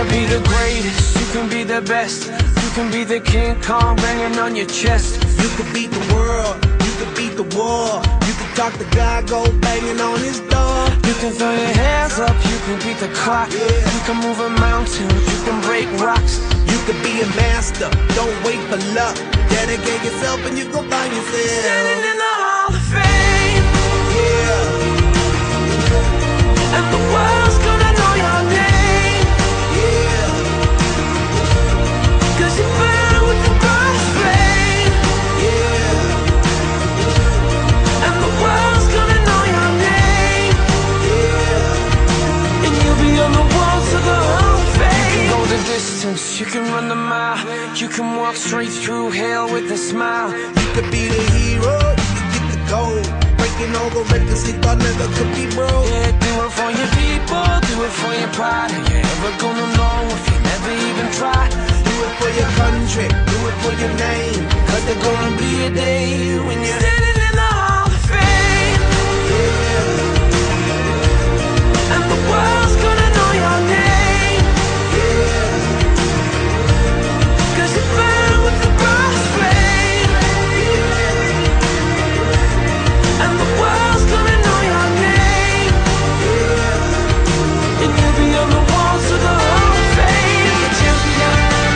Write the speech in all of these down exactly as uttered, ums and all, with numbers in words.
be the greatest, you can be the best. You can be the King Kong banging on your chest. You could beat the world, you could beat the war. You could talk to God, go banging on his door. You can throw your hands up, you can beat the clock. Yeah. You can move a mountain, you can break rocks. You could be a master, don't wait for luck. Dedicate yourself and you gon' find yourself Standing in the Hall of Fame. Yeah. And the world's gonna know your name. Yeah. Cause you burn with the bright flame. Yeah. And the world's gonna know your name. Yeah. And you'll be on the walls of the Hall of Fame. You can go the distance, you can run the mile. You can walk straight through hell with a smile. You could be the hero, you could get the gold. Breaking all the records they thought never could be broke. Yeah, do it for your people, do it for your pride. Are you ever gonna know if you never even try? Do it for your country, do it for your name. Cause there's gonna be a day when you're standing in the Hall of Fame. Yeah. And the world's gonna know your name. Yeah. Cause you burn with the bright flame. And the world's gonna know your name. And you'll be on the walls of the Hall of Fame. Be a champion.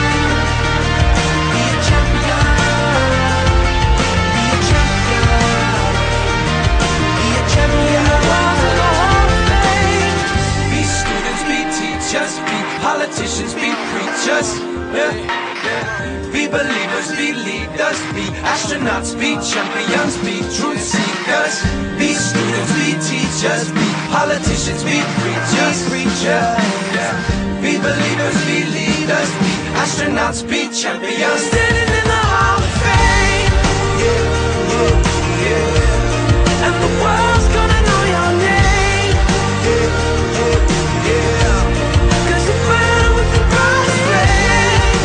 Be a champion. Be a champion. Be a champion. The walls of the Hall of Fame. Be students, be teachers, be politicians, be preachers. Yeah. Be believers, be leaders, be astronauts, be champions, be truth seekers. Be students, be teachers, be politicians, be preachers, preachers. Yeah. Be believers, be leaders, be astronauts, be champions. Standing in the Hall of Fame. Yeah, yeah, yeah. And the world's gonna know your name. Yeah, yeah, yeah. Cause you burn with the bright flame.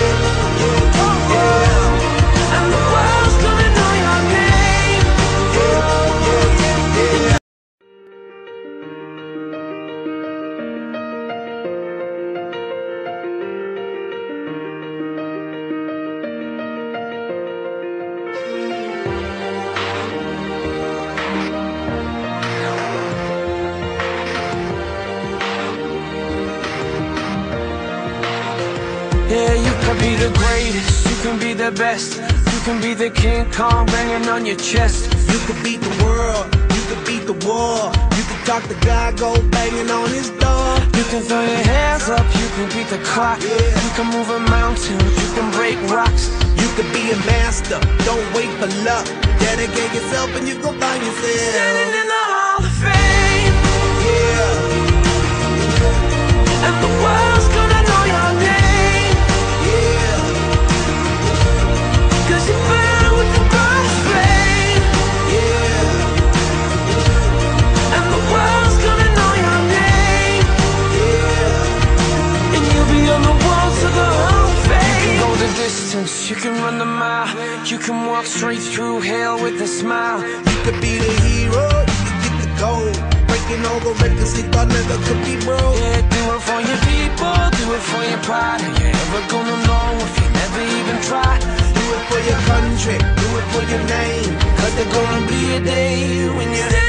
And the world's gonna know your name. Yeah, you can be the greatest, you can be the best. You can be the King Kong banging on your chest. You could beat the world, you could beat the war. You could talk to God, go banging on his door. You can throw your hands up, you can beat the clock. Yeah. You can move a mountain, you can break rocks. You could be a master, don't wait for luck. Dedicate yourself and you gon' find yourself Standing in the Hall of Fame. Yeah. And the world's gonna know your name. Yeah. Cause you burn with the bright flame. Yeah. And the world's gonna know your name. Yeah. And you'll be on the walls of the Hall of Fame. You can go the distance, you can run the mile. You can walk straight through hell with a smile. You could be the hero, you could get the gold. Breaking all the records they thought never could be broke. Yeah, do it for your people, do it for your pride. Are you ever gonna know if you never even try? Do it for your country, do it for your name. Cause there's gonna be a day when you're